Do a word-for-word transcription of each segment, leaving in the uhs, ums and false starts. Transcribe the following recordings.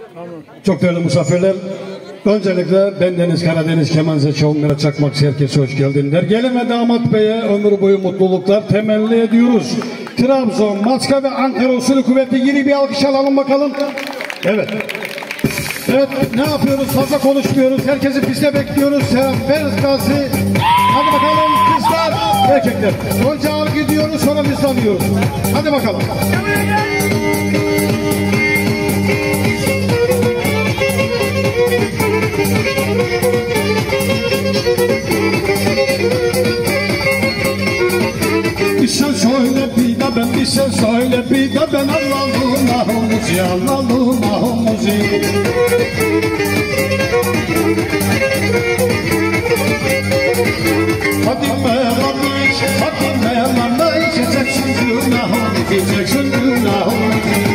Çok değerli misafirler, öncelikle bendeniz Karadeniz Kemanze Çavunlara Çakmak herkese hoş geldinler. Gelin ve damat beye ömür boyu mutluluklar temenni ediyoruz. Trabzon, Maçka ve Ankara usulü kuvvetli yeni bir alkış alalım bakalım. Evet. Evet, ne yapıyoruz? Fazla konuşmuyoruz. Herkesi piste bekliyoruz. Serap Gazi. Hadi bakalım kızlar, erkekler. Önce ağır gidiyoruz, sonra biz alıyoruz. Hadi bakalım. Bir sen söyle bir de ben, bir sen söyle bir de ben. Allah'ım ahumuzi, Allah'ım ahumuzi. Fatime Rabiş, Fatime Rabiş, geçeceksin günahım, geçeceksin günahım.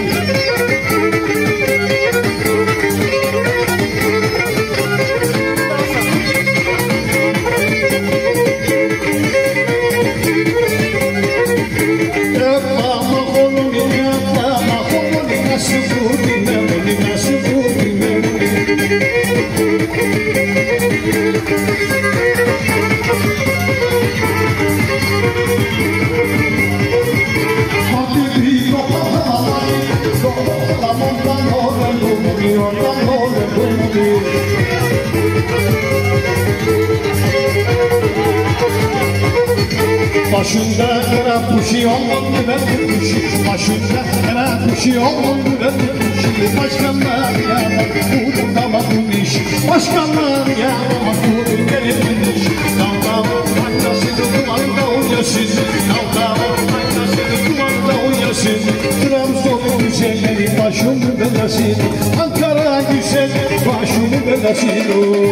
Başında kara kuşu olmadı ben kuşu, başında kara kuşu olmadı ben kuşu. Başkanlar ya kurtulamadım iş, başkanlar ya kurtulamadım iş. Dağlar faydasını kumanda oynasın, dağlar faydasını kumanda oynasın. Trabzon güzelleri başımı belasın, Ankara güzel başımı belasın.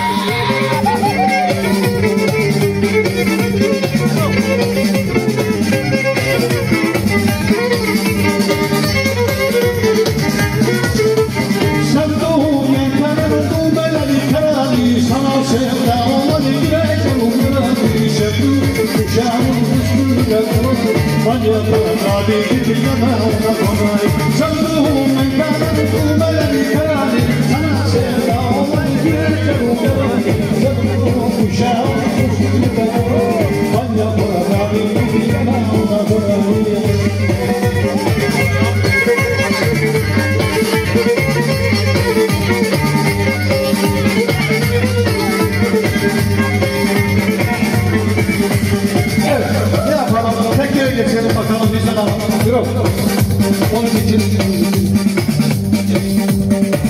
Geçelim bakalım bizden alalım. Onun için